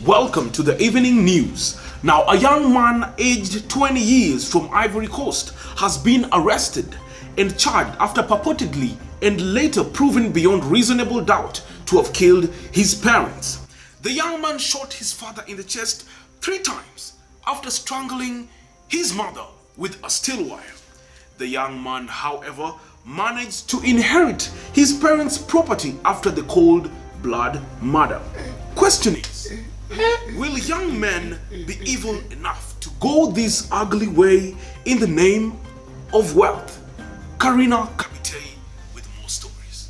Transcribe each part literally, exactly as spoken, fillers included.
Welcome to the evening news. Now, a young man aged twenty years from Ivory Coast has been arrested and charged after purportedly and later proven beyond reasonable doubt to have killed his parents. The young man shot his father in the chest three times after strangling his mother with a steel wire. The young man, however, managed to inherit his parents' property after the cold blood murder. Question is, will young men be evil enough to go this ugly way in the name of wealth? Karina Kabitei with more stories.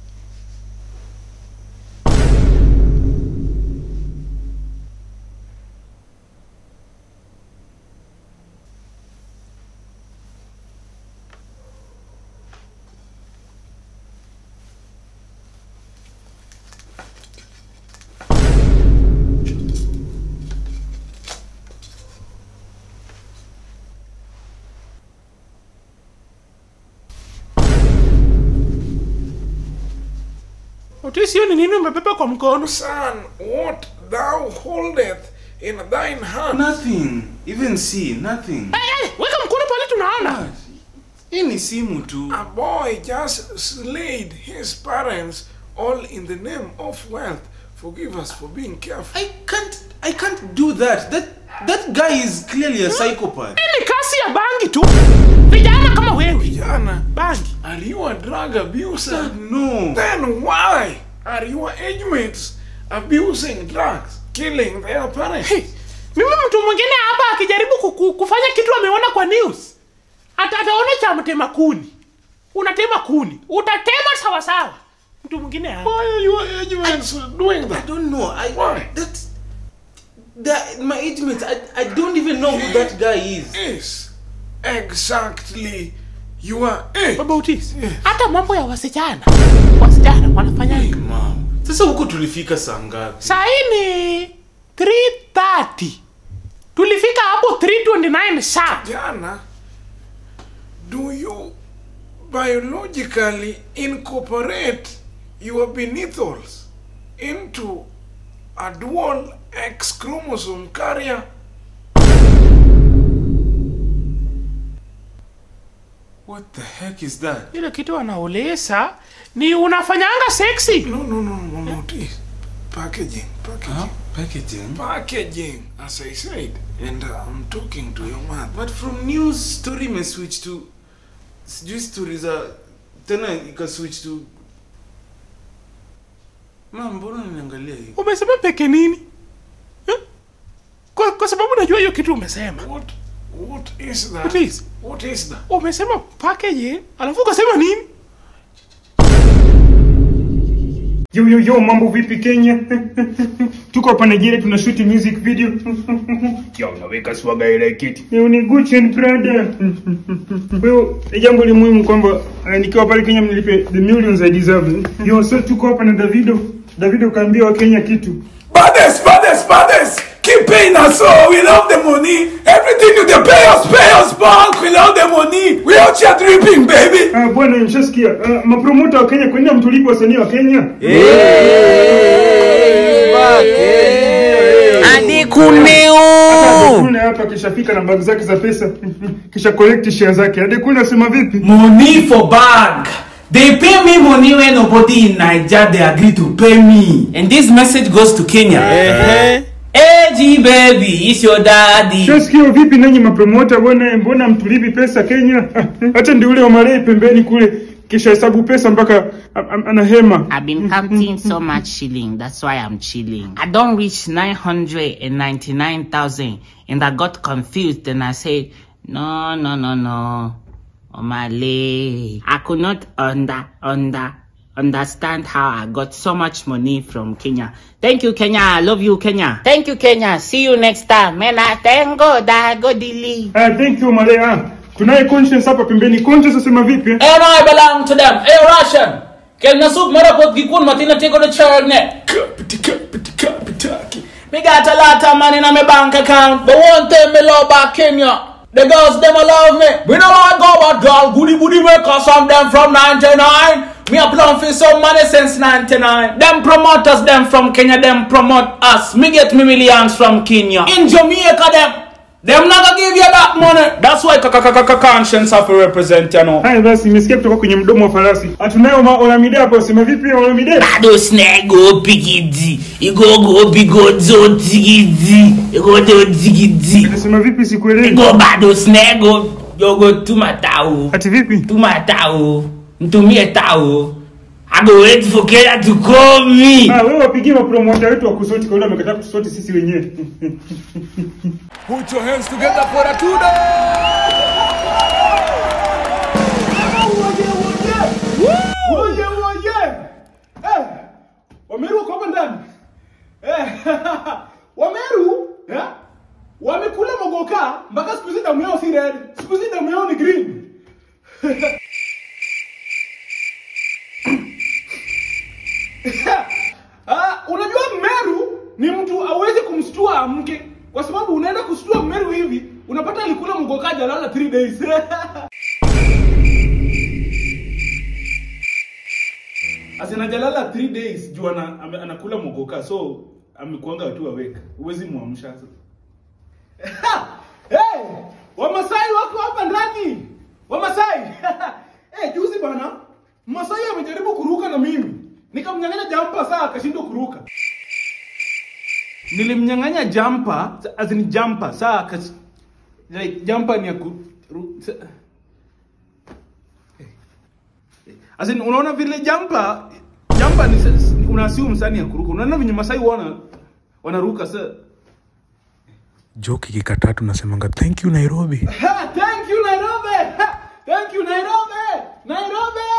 Otisi ni nini umebeba kwa mkono? Son, what thou holdeth in thine hand? Nothing. Even see, nothing. Hey, hey, weka mkono pale tunaona. Hii ni simu tu. A boy just slayed his parents all in the name of wealth. Forgive us for being careful. I can't I can't do that. That that guy is clearly a psychopath. Ni kasi ya bangi tu. Vijana kama wewe. Vijana, Bangi. are you a drug abuser? No. Then why are your age mates abusing drugs, killing their parents? Hey, mimi mtu mwingine hapa akijaribu kuku, kufanya kitu ameona kwa news. Hata ataona cha mtema kuni. Unatema kuni. Utatema sawa sawa. Mtu mwingine hapa. Why are your age mates doing that? I don't know. I Why? that that my age mates, I, I don't even know who that guy is. Is exactly your age. Baba Otis. Hata mambo ya wasichana. Wasichana wanafanya Hey, mom. Sasa huko tulifika saa ngapi? saa hii ni three thirty. Tulifika hapo three twenty-nine saa. Jana, do you biologically incorporate your benithals into a dual X chromosome carrier? What the heck is that? Ile kitu anaolesa ni unafanyanga sexy. No, no, no, no, no, this. Packaging, packaging. Huh? Packaging? Packaging, as I said, and uh, I'm talking to your mother. But from news story may switch to sijui stories za tena ika switch to Mama, mbona unaniangalia hivi? Umesema peke nini? Huh? Kwa, kwa sababu najua hiyo kitu umesema. What, what is that? What is? What is that? Umesema package, alafu ukasema nini? Yo yo yo, mambo vipi Kenya? Tuko hapa Nigeria tunashoot music video. Yo, naweka swaga ile kiti. Yo ni Gucci and Prada. Well, jambo li muhimu kwamba uh, nikiwa pale Kenya mnilipe the millions I deserve. Yo, so tuko hapa na Davido. Davido kaambia wa Kenya kitu. Fathers, fathers, fathers, keep paying us all. We love the money. Everything you they pay us, pay us back. We love the money. We out here dripping, baby. Ah, bwana mshasikia. Uh, mapromoter wa Kenya kwenda mtulipo wasanii wa Kenya. Adi kuneo. Kuna hapa kishafika na bag zake za pesa. Kisha collect share zake. Adi kuna sema vipi? Money for bag. They pay me money when nobody in Nigeria they agree to pay me. And this message goes to Kenya. Uh-huh. Hey G baby, it's your daddy. Shasikia vipi nanyi mapromoter bwana, mbona mtulipi pesa Kenya? Hata ndio ule Omarei pembeni kule kisha hesabu pesa mpaka anahema. I've been counting so much shilling, that's why I'm chilling. I don't reach nine hundred ninety-nine thousand and I got confused and I said, no, no, no, no. Omale. I could not under, under, understand how I got so much money from Kenya. Thank you, Kenya. I love you, Kenya. Thank you, Kenya. See you next time. Man, I thank God I go delete. Ah, thank you, Omarei. Ah, tunaye conscience hapa pembeni. Conscience asema vipi? And I belong to them. Hey Russian. Kenya soup marapot gikun matina take on the child net. Kapiti, kapiti, kapitaki. Me got a lot of money in my bank account, but one time me love back Kenya. The girls, them a love me. We don't want to go about girl, goody booty makers, some them from ninety-nine. Me applying for some money since ninety-nine. Them promoters, them from Kenya, them promote us. Me get me millions from Kenya. In Jamaica, them. Them not gonna give you that money. That's why conscience have to represent, you know. Hai basi nimesikia kutoka kwenye mdomo wa farasi. Hatunayo Olamide hapo, sema vipi Olamide? Bado snago pikidi. Igo go bigo zo tigidi. Igo do tigidi. Sema vipi sikuelewi. Igo bado snago. Yogo tumatao. Ati vipi? Tumatao. Mtumie tao. I go wait for Kenya to call me. Ah, wewe wapigie mapromoter wetu wa kusoti kwa yule amekataa kusoti sisi wenyewe. Put your hands together for a Tudo! Woye woye. Eh. Wameru kwa hapa ndani. Eh. Wameru, eh? Wamekula mogoka mpaka siku hizi damu yao si red. Siku hizi damu yao ni green. Ah, unajua Meru ni mtu hawezi kumstua mke kwa sababu unaenda kustua Meru hivi unapata alikula mgoka jalala three days. Asina jalala three days juu ana, anakula mgoka so amekuanga tu aweka. Uwezi muamsha sasa. Hey, Wamasai wako hapa ndani. Wamasai. Eh, juzi bana, Masai amejaribu kuruka na mimi. Nikamnyang'anya jumper saa akashindwa kuruka. Nilimnyang'anya jumper, as in jumper saa akash like jumper ni ya ku as in unaona vile jumper jumper ni unasiu msani ya kuruka. Unaona vinyo Masai wana wanaruka sasa. Joke kikataa tunasemanga thank you Nairobi. Ha, thank you Nairobi. Ha, thank you Nairobi. Nairobi.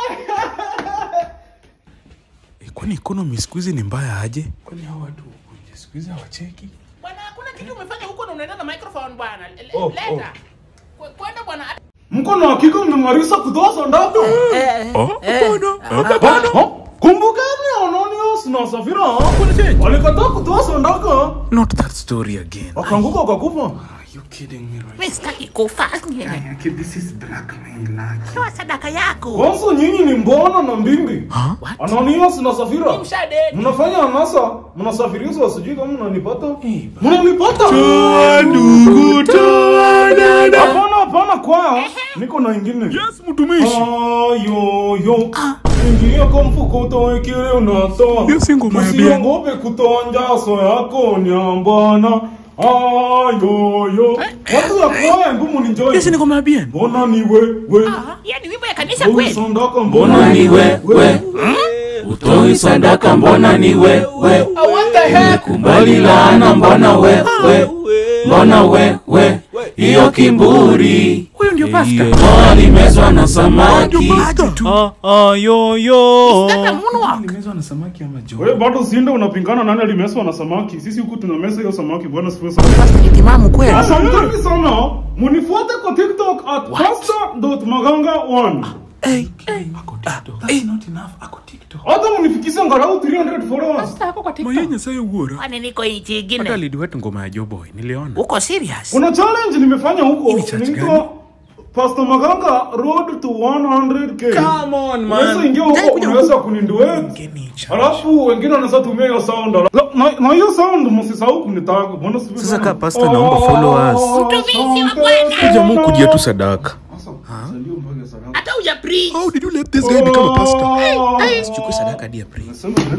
Kwani economy siku hizi ni mbaya aje? Kwani hao watu siku hizi hawacheki? Bwana hakuna kitu umefanya huko na unaenda na microphone bwana. Oh, leta. Oh. Kwenda bwana. Mkono hakika umemarisa kutoa ndako. Eh. Oh, bado. Bado. Kumbuka ni Anonymous na Safira. Walikataa kutoa ndako. Not that story again. Wakanguka wakakufa. Are you kidding me right? Wewe sitaki kufa. Okay, this is blackmail like. Toa sadaka yako. Kwanza nyinyi ni mbona na mbimbi? Huh? Anonymous na Safira. Mnafanya anasa, mnasafirisha sijui kama mnanipata. Mnanipata? Toa ndugu toa dada. Hapana hapana kwao. Niko na ingine. Yes mtumishi. Ayo yo. Ingia kwa mfuko utoe kile unatoa. Hiyo si ngoma ya bien. Usiogope kutoa njaso yako nyambana. Ayo yo. Watu ya kwaya ngumu ni joy. Hiyo si ngoma ya bien. Mbona ni we we. Yaani wimbo ya kanisa kweli. Sondaka Mbona ni we we. Utoi sadaka mbona ni we we. What the heck? Kumbali laana mbona we we. Mbona we we. Hiyo kiburi. Huyo ndio pastor. Alimezwa na samaki. Ah ah yo yo. Alimezwa na samaki ama jo. Wewe bado usiende unapingana nani alimeswa na samaki. Sisi huku tunamesa hiyo samaki bwana sifa sana. Pastor ni timamu kweli. Asanteni sana. Munifuate kwa TikTok at pastor dot maganga one. Hey. Ako TikTok. That's not enough. Ako TikTok. Hata munifikisha ngarau three hundred followers. Pastor hapo kwa TikTok. Mayenya sayo uora. Kwani niko nchi Hata nyingine? lidiwet ngoma ya Joboy niliona. Uko serious? Kuna challenge nimefanya huko. Ni church Niko gani? Pastor Maganga road to one hundred K. Come on man. Unaweza ingia huko unaweza kuninduet. Halafu wengine wanaweza tumia hiyo sound. Na na hiyo sound msisahau kunitag. Mbona sivi? Sasa ka pastor naomba followers. Mtumishi wa Bwana. Kuja Mungu kujia tu sadaka. Hata huja preach. How did you let this guy become a pastor? Hey, chukua sadaka dia pray.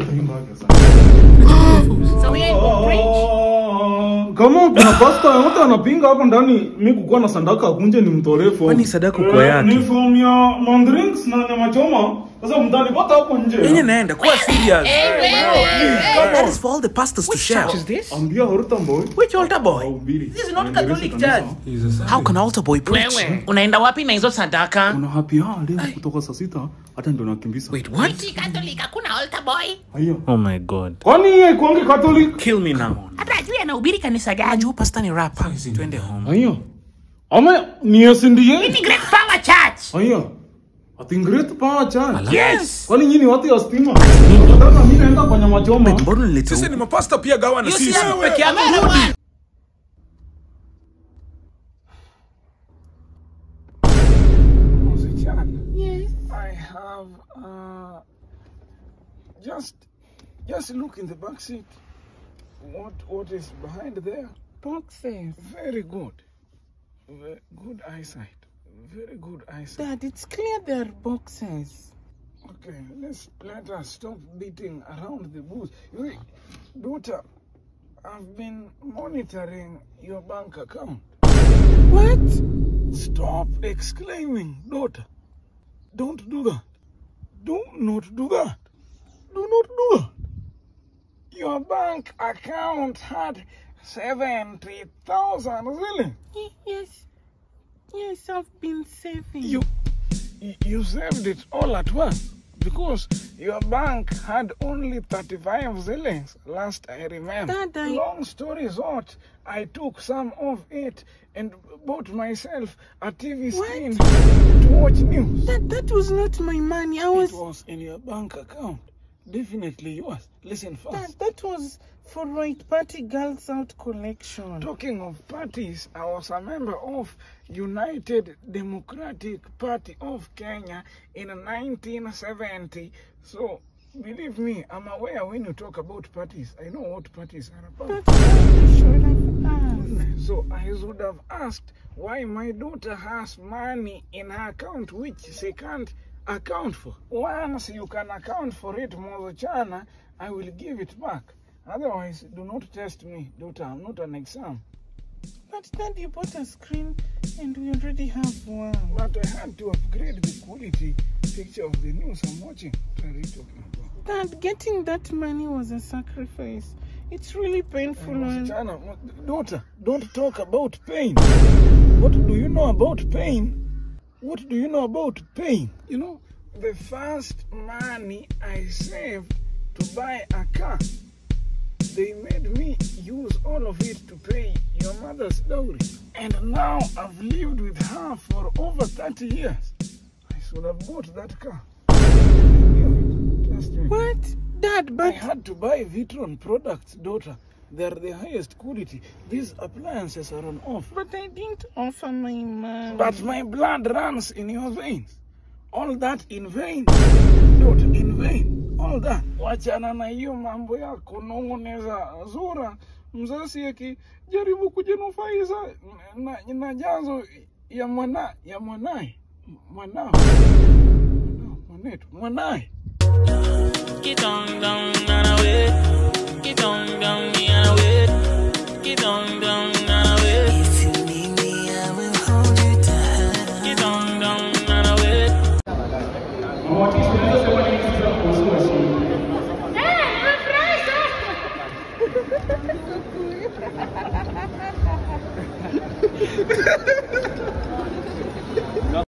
So we ain't gonna preach. Kama kuna pastor yote anapinga hapo ndani mimi kukuwa na sadaka kunje ni mtolee form. Kwani sadaka kwa yake? Ni form ya mandrinks na nyama choma. Sasa mtanipata hapo nje. Yenye naenda kwa serious. Hey, wewe. That is for all the pastors to share. Church is this? Ambia Horta boy. Which altar boy? This is not Catholic church. How can altar boy preach? Wewe, unaenda wapi na hizo sadaka? Kuna happy hour leo kutoka saa sita hata ndio nakimbisa. Wait, what? Iti Catholic hakuna altar boy. Haya. Oh my god. Kwani yeye kwangi Catholic? Kill me now. Hata ajui anahubiri kanisa gani? Ajua pastor ni rapper. Twende home. Haya. Ama ni asindie? Ni Great Power Church. Haya. Ati great power church. Yes. Kwani nyinyi watu ya stima? Nataka mimi naenda kwa nyama choma. Mbona nileta? Sisi ni mapasta pia gawa na sisi. Peke yako rudi. I have have uh, just just look in the back seat. What what is behind there? Boxes. Very good. Very good eyesight. Very good eyesight. Dad, it's clear they're boxes. Okay, let's let us stop beating around the bush. You, daughter, I've been monitoring your bank account. What? Stop exclaiming, daughter. Don't do that. Do not do that. Do not do that. Your bank account had seventy thousand shillings. Yes. Yes, I've been saving. You, you saved it all at once because your bank had only thirty-five shillings last I remember. Dad, I... Long story short, I took some of it and bought myself a T V screen What? to watch news. That, that was not my money. I was... It was in your bank account. Definitely yours. Listen first. Dad, that was for Right Party Girls Out collection. Talking of parties, I was a member of United Democratic Party of Kenya in nineteen seventy. So, believe me, I'm aware when you talk about parties. I know what parties are about. That's what you should have asked. So, I should have asked why my daughter has money in her account which she can't account for. Once you can account for it, Mozochana, I will give it back. Otherwise, do not test me, daughter. I'm not an exam. But Dad, you bought a screen and we already have one. But I had to upgrade the quality picture of the news I'm watching. What are you talking about? Dad, getting that money was a sacrifice. It's really painful. And... Chana, daughter, don't talk about pain. What do you know about pain? What do you know about pain? You know, the first money I saved to buy a car, they made me use all of it to pay your mother's dowry. And now I've lived with her for over thirty years. I should have bought that car. Trust me. What? Dad, but... I had to buy Vitron products, daughter. They're the highest quality. These appliances are on offer. But I didn't offer my money. But my blood runs in your veins. All that in vain. Daughter, in vain. All that. Wachana na hiyo mambo yako nongoneza Zura. Mzazi yaki jaribu kujinufaisha na, na jazo ya mwana ya mwanae. Mwanao. Mwanao, mwanetu, mwanae. Get on down and away. Get on down and away. Get on down and away. If you need me, I will hold you tight. Get on down and away. Ha ha ha!